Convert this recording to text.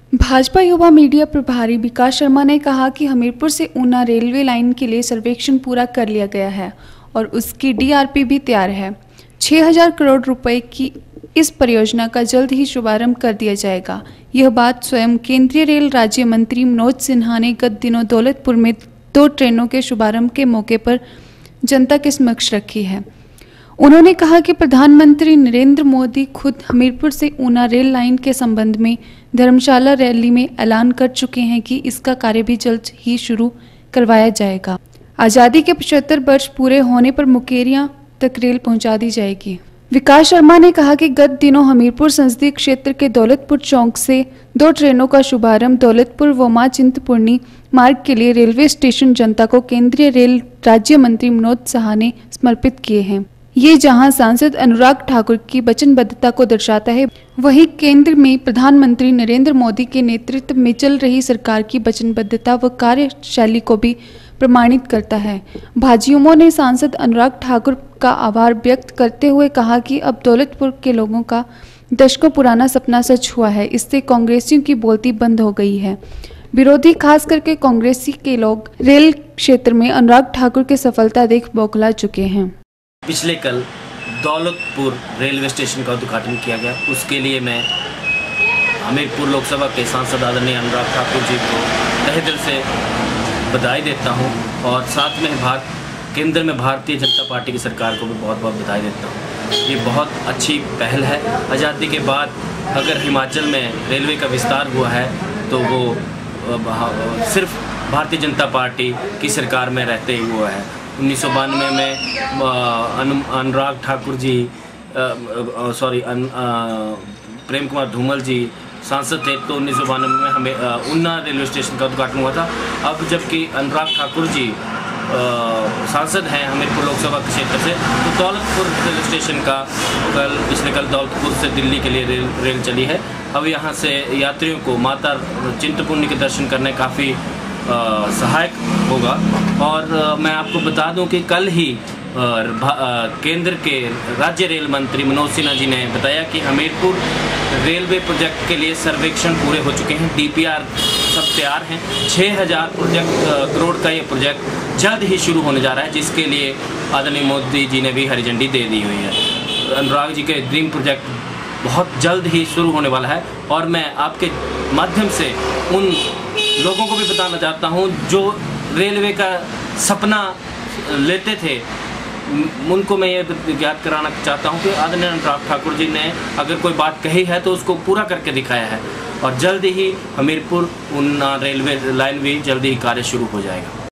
भाजपा युवा मीडिया प्रभारी विकास शर्मा ने कहा कि हमीरपुर से ऊना रेलवे लाइन के लिए सर्वेक्षण पूरा कर लिया गया है और उसकी डीआरपी भी तैयार है। 6000 करोड़ रुपए की इस परियोजना का जल्द ही शुभारंभ कर दिया जाएगा। यह बात स्वयं केंद्रीय रेल राज्य मंत्री मनोज सिन्हा ने गत दिनों दौलतपुर में 2 ट्रेनों के शुभारंभ के मौके पर जनता के समक्ष रखी है। उन्होंने कहा कि प्रधानमंत्री नरेंद्र मोदी खुद हमीरपुर से ऊना रेल लाइन के संबंध में धर्मशाला रैली में ऐलान कर चुके हैं कि इसका कार्य भी जल्द ही शुरू करवाया जाएगा। आज़ादी के 75 वर्ष पूरे होने पर मुकेरियां तक रेल पहुंचा दी जाएगी। विकास शर्मा ने कहा कि गत दिनों हमीरपुर संसदीय क्षेत्र के दौलतपुर चौक से 2 ट्रेनों का शुभारंभ दौलतपुर व मां चिंतपूर्णी मार्ग के लिए रेलवे स्टेशन जनता को केंद्रीय रेल राज्य मंत्री मनोज सिन्हा ने समर्पित किए हैं। ये जहां सांसद अनुराग ठाकुर की वचनबद्धता को दर्शाता है, वहीं केंद्र में प्रधानमंत्री नरेंद्र मोदी के नेतृत्व में चल रही सरकार की वचनबद्धता व कार्यशैली को भी प्रमाणित करता है। भाजयुमो ने सांसद अनुराग ठाकुर का आभार व्यक्त करते हुए कहा कि अब दौलतपुर के लोगों का दशकों पुराना सपना सच हुआ है। इससे कांग्रेसियों की बोलती बंद हो गई है। विरोधी खास करके कांग्रेसी के लोग रेल क्षेत्र में अनुराग ठाकुर की सफलता देख बौखला चुके हैं। पिछले कल दौलतपुर रेलवे स्टेशन का उद्घाटन किया गया। उसके लिए मैं हमीरपुर लोकसभा के सांसद आदरणीय अनुराग ठाकुर जी को तहे दिल से बधाई देता हूं और साथ में केंद्र में भारतीय जनता पार्टी की सरकार को भी बहुत बहुत बधाई देता हूं। ये बहुत अच्छी पहल है। आज़ादी के बाद अगर हिमाचल में रेलवे का विस्तार हुआ है तो वो सिर्फ भारतीय जनता पार्टी की सरकार में रहते ही हुआ है। 1992 में अनुराग ठाकुर जी प्रेम कुमार धूमल जी सांसद थे तो 1992 में हमें ऊना रेलवे स्टेशन का उद्घाटन हुआ था। अब जबकि अनुराग ठाकुर जी सांसद हैं हमीरपुर लोकसभा क्षेत्र से, तो दौलतपुर रेलवे स्टेशन का पिछले कल दौलतपुर से दिल्ली के लिए रेल चली है। अब यहाँ से यात्रियों को माता चिंतपूर्णी के दर्शन करने काफ़ी सहायक होगा। और मैं आपको बता दूं कि कल ही केंद्र के राज्य रेल मंत्री मनोज सिन्हा जी ने बताया कि हमीरपुर रेलवे प्रोजेक्ट के लिए सर्वेक्षण पूरे हो चुके हैं। डीपीआर सब तैयार हैं। 6000 करोड़ का ये प्रोजेक्ट जल्द ही शुरू होने जा रहा है, जिसके लिए आदरणीय मोदी जी ने भी हरी झंडी दे दी हुई है। अनुराग जी के ड्रीम प्रोजेक्ट बहुत जल्द ही शुरू होने वाला है और मैं आपके माध्यम से उन लोगों को भी बताना चाहता हूं जो रेलवे का सपना लेते थे, उनको मैं ये ज्ञात कराना चाहता हूं कि आदरणीय अनुराग ठाकुर जी ने अगर कोई बात कही है तो उसको पूरा करके दिखाया है और जल्द ही हमीरपुर ऊना रेलवे लाइन भी जल्द ही कार्य शुरू हो जाएगा।